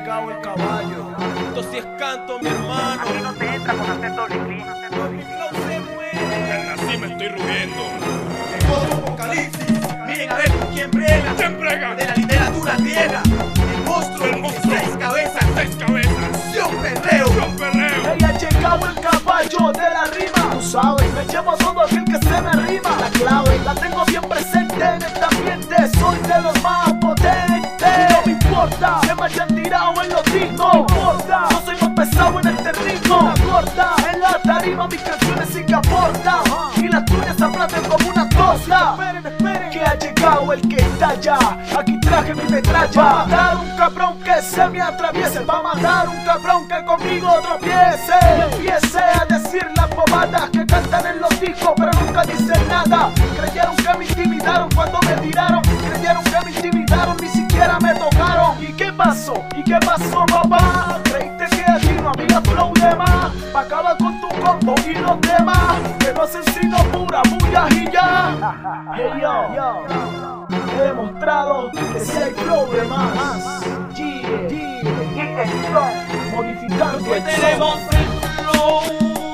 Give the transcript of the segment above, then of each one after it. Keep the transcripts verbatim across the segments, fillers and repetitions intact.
llegado el caballo. Esto sí es canto, mi hermano. Aquí no se entra con hacer doble clic. No se mueve. En la cima estoy rugiendo. Llegó tu apocalipsis. Miren a ver con quién brega. ¿Quién brega? De la literatura griega. El monstruo, El monstruo. Seis cabezas. Seis cabezas. Sion Perreo. Sion Perreo. Ella ha llegado el caballo de la rima. Tú sabes, me llevo todo aquel que se me rima. La clave la tengo bien presente en este ambiente. Soy de los más potentes. No me importa que me hayan tirado en los discos. No me importa, yo soy más pesado en este ritmo. La corta, en la tarima mis canciones sí que aportan. Y las tuyas se aplasten como una tosta. Esperen, esperen, que ha llegado el que estalla. Aquí traje mi metralla. Va a matar un cabrón que se me atraviese. Va a matar un cabrón que conmigo tropiece. Y empiece a decir las bobadas que cantan en los discos pero nunca dicen nada. Creyeron que me intimidaron cuando me tiraron. Creyeron que me intimidaron, ni siquiera me tocaron. ¿Y qué pasó? ¿Y qué pasó, papá? Creíste que aquí no había flow de más. Acaba con tu combo y los demás que no hacen sino pura bulla y ya. Hey yo, yo, he demostrado que si hay flow de más. Yeah, yeah, yeah. Modificando el Tenemos son. el flow,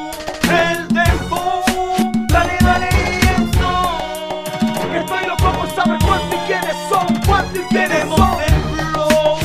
el tempo. Dale, dale, eso. Que estoy loco por saber cuánto y quiénes son. Cuánto y quiénes Tenemos son. el flow,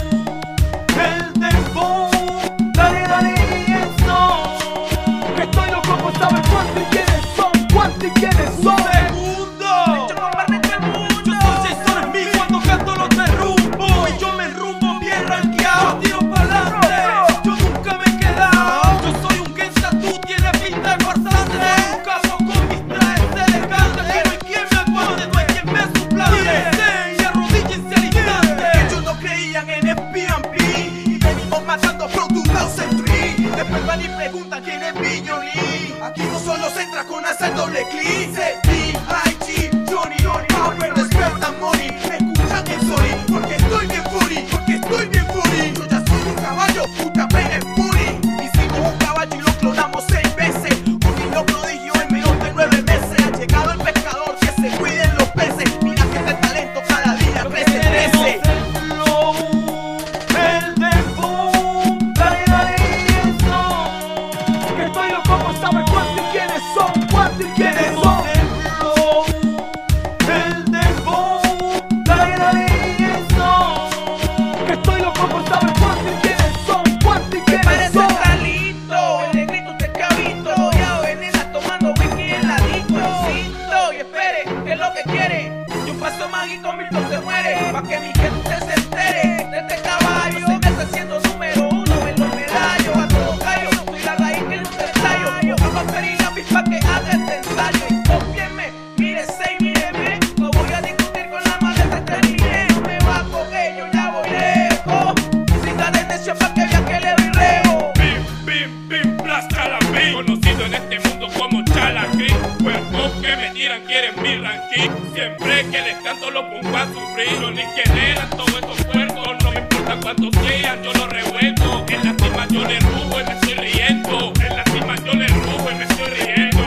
el tempo. Dale, dale, eso. Que estoy loco por saber cuánto y quiénes son. Cuánto y quiénes son. Segundo. Yo comparto entre el mundo. Yo soy Jason Smith cuando canto los derrumbo. Y yo me rumbo bien rankeado. Yo tiro pa'lante, yo nunca me he quedado. Yo soy un gangsta, tú tienes pinta de farsante. Un caso con mis trajes elegantes. Aquí no hay quien me aguante, no hay quien me suplante. Tírense y arrodíllense al instante. Ellos no creían en el P and P y venimos matando Pro dos mil tres. Después van y preguntan quién es Billy. Aquí no solo se entra con hacer doble clic. C D, I G, Johnny, Power, Desperta Money. Me escuchan en Sony porque estoy bien funny, porque estoy bien funny. Yo ya soy un caballo, puta pena es puri. Hicimos un caballo y lo clonamos seis veces. Un niño prodigio en menos de nueve meses. Ha llegado el pescador, que se cuiden los peces. Mira que este talento cada día crece, crece. El flow, el tempo. Dale, dale, eso. Que estoy loco por saber cuánto y quiénes son. Cuánto y quiénes son. El flow, el tempo. Dale, dale, eso. Que estoy loco por saber cuánto y quiénes son. Cuánto y quiénes Parece son. Carlito, el negrito usted cabito. Ya venena tomando whisky en la disco. Insisto y espere, que es lo que quiere. Y un paso mágico mi flow se muere. Pa' que mi gente se entere de este caballo. Se me está haciendo número uno en los medallos. A todo callo, soy la raíz que luce el tallo. Vamos a pedir lápiz pa' que haga este ensayo. Y cópienme, mírese y míreme. No voy a discutir con la madre de este niño. No me va a coger, yo ya voy lejos. Siga de necio pa' que vea que le doy reo. Bim, bim, bim, plas, calabim. Conocido en este mundo como Chalacrín. Cuerpos que me tiran quieren mi ranking. Siempre que les canto los pongo a sufrir. Yo ni generan todos estos cuerpos. No me importa cuántos sean, yo los revuelvo. En la cima yo le rubo y me estoy riendo. En la cima yo le rubo y me estoy riendo.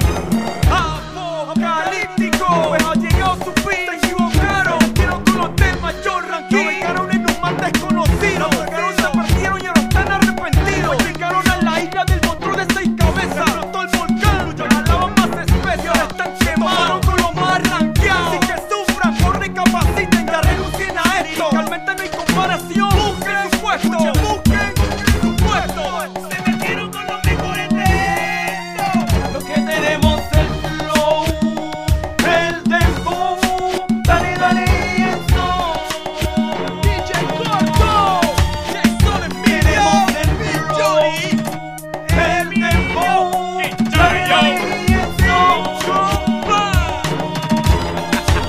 Apocalíptico, pues ha llegado su fin. Se equivocaron, quiero con los temas yo ranking. No vengaron en un mar desconocido. Los vaqueros se partieron y ahora están arrepentidos. Llegaron a la isla del monstruo de seis cabezas. Explotó el volcán, jalaban más especies. Ahora están quemados con los más rankeados. Así que sufran, no recapaciten, ya renuncien a esto. Realmente no hay comparación. Busquen su puesto, busquen su puesto. Se metieron con los mejores de esto. Lo que tenemos el flow, el tempo. Dale, dale, eso. D J Corto. Jason Smith. Tenemos el flow, el tempo. Dale, dale, eso.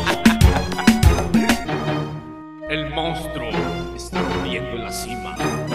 El monstruo está rugiendo en la cima.